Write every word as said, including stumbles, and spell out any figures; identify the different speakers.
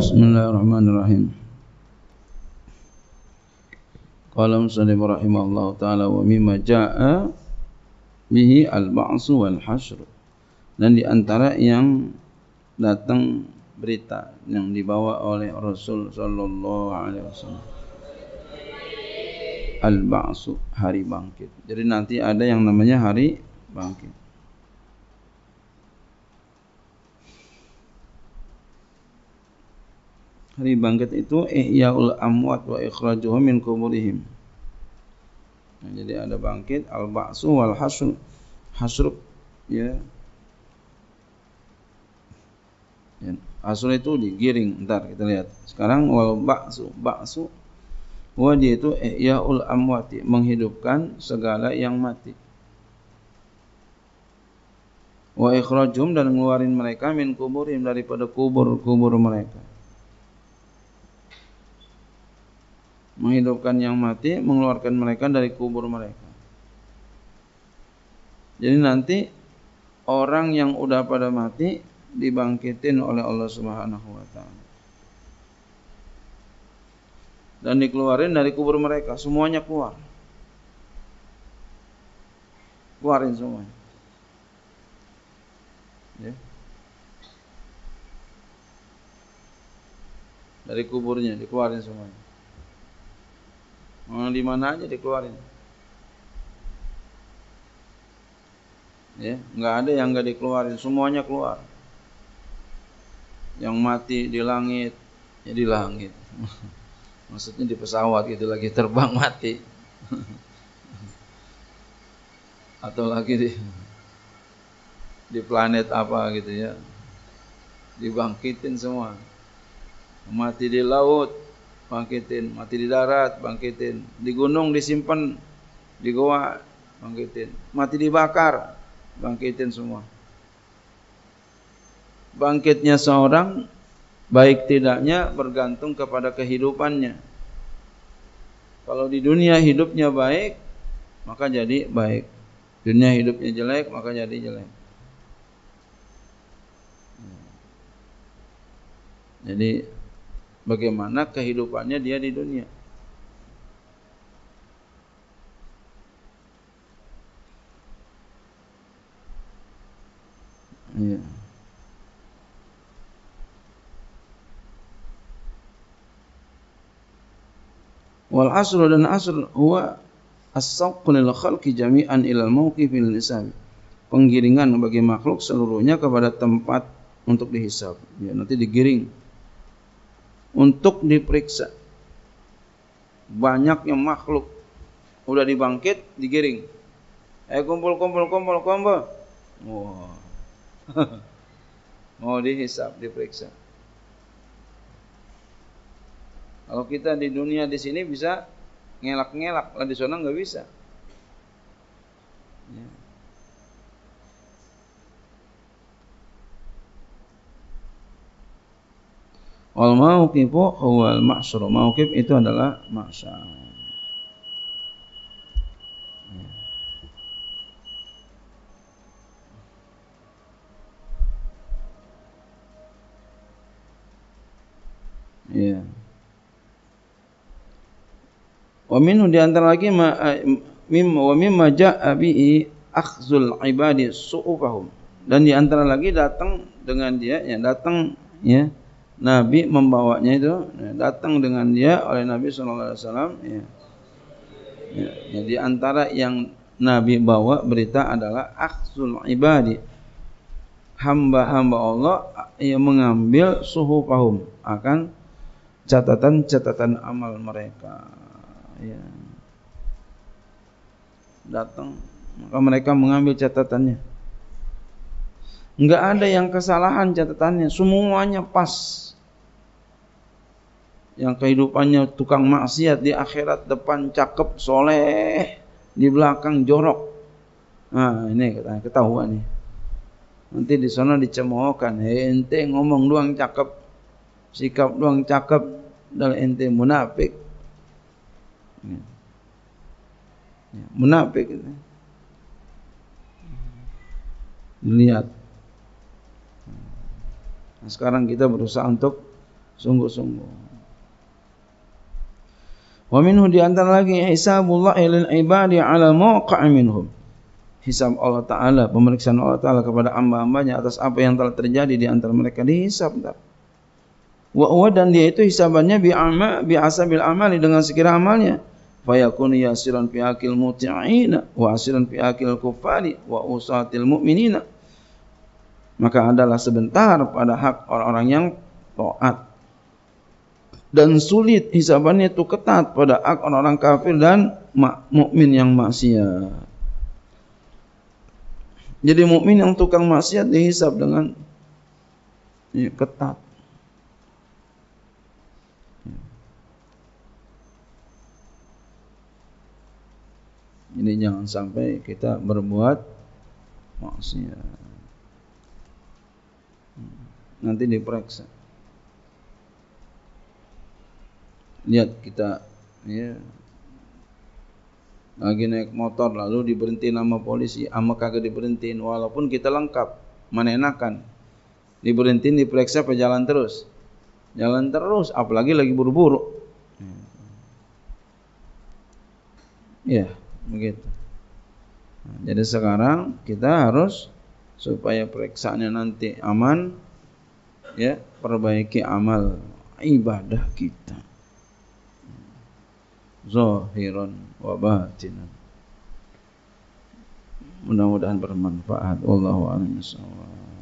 Speaker 1: Bismillahirrahmanirrahim. Qala musannif rahimahullahu taala wa mimma jaa bihi al-ba'su wal hasyr. Dan di antara yang datang berita yang dibawa oleh Rasul sallallahu alaihi wasallam, al-ba'su, hari bangkit. Jadi nanti ada yang namanya hari bangkit. Hari bangkit itu ihya'ul amwat wa ikhrajuhum min kuburihim. Nah, jadi ada bangkit, al-ba'su wal hasyr. Hasyr ya. Ya, hasyr itu digiring. Entar kita lihat. Sekarang wal ba'su, ba'su wa dia itu ihya'ul amwati, menghidupkan segala yang mati. Wa ikhrajuhum, dan ngeluarin mereka min kuburihim, daripada kubur-kubur mereka. Menghidupkan yang mati, mengeluarkan mereka dari kubur mereka. Jadi nanti orang yang udah pada mati dibangkitin oleh Allah Subhanahu wa taala. Dan dikeluarin dari kubur mereka, semuanya keluar. Keluarin semuanya. Ya. Dari kuburnya dikeluarin semuanya. Mau di mana aja dikeluarin. Ya, enggak ada yang enggak dikeluarin, semuanya keluar. Yang mati di langit, ya di langit. Maksudnya di pesawat gitu, lagi terbang mati. Atau lagi di di planet apa gitu ya. Dibangkitin semua. Mati di laut, bangkitin, mati di darat, bangkitin, di gunung disimpan, di goa, bangkitin, mati dibakar, bangkitin semua. Bangkitnya seorang baik tidaknya bergantung kepada kehidupannya. Kalau di dunia hidupnya baik, maka jadi baik. Dunia hidupnya jelek, maka jadi jelek. Jadi bagaimana kehidupannya dia di dunia. Ya. Wal asru, dan asr huwa as-saqu lil khalqi jami'an ilal mauqifil hisab. Penggiringan bagi makhluk seluruhnya kepada tempat untuk dihisab. Ya, nanti digiring untuk diperiksa. Banyaknya makhluk udah dibangkit, digiring. Eh kumpul kumpul kumpul kumpul. Wah. Mau dihisab, diperiksa. Kalau kita di dunia di sini bisa ngelak-ngelak, lah di sana enggak bisa. Ya. Wal mauqifu huwal mahsyar. Mauqif itu adalah mahsyar. Ya. Wa minhu, di antara lagi ma mim wa mimma jaa bihi akhzul ibadi su'ufahum. Dan di antara lagi datang dengan dia, ya datang ya Nabi membawanya itu, datang dengan dia oleh Nabi sallallahu alaihi wasallam, ya. Ya, ya, di antara yang Nabi bawa berita adalah akhzul ibadi, hamba-hamba Allah yang mengambil suhufahum, akan catatan-catatan amal mereka. Ya. Datang, maka mereka mengambil catatannya. Enggak ada yang kesalahan catatannya, semuanya pas. Yang kehidupannya tukang maksiat di akhirat, depan cakep soleh, di belakang jorok. Nah ini ketahuan nih. Nanti di sana dicemoohkan, hey, ente ngomong doang cakep, sikap doang cakep, dan ente munafik. Ya. Ya, munafik itu. Lihat. Nah, sekarang kita berusaha untuk sungguh-sungguh. Wa minhu di antara lagi hisabullah lil ibadi ala mawqa' minhum. Hisab Allah Ta'ala, pemeriksaan Allah Ta'ala kepada hamba-hambanya atas apa yang telah terjadi di antara mereka, dihisab. Wa huwa, dan dia itu hisabannya bi ama bi asabil amali, dengan sekira amalnya. Fa yakunu yasiran fi akil muti'ina wa asiran fi akil kufari wa usatil mu'minina. Maka adalah sebentar pada hak orang-orang yang taat, dan sulit hisabannya itu ketat pada hak orang-orang kafir dan mukmin yang maksiat. Jadi mukmin yang tukang maksiat dihisab dengan ya, ketat. Jadi jangan sampai kita berbuat maksiat. Nanti diperiksa. Lihat kita ya, lagi naik motor lalu diberhentiin sama polisi, ama kagak diberhentiin, walaupun kita lengkap, mana enakan diberhentiin, diperiksa apa jalan terus, jalan terus, apalagi lagi buru-buru ya begitu. Nah, jadi sekarang kita harus supaya periksaannya nanti aman ya, perbaiki amal ibadah kita zahiran wa batinan. Mudah-mudahan bermanfaat. Wallahu a'lam bishawab.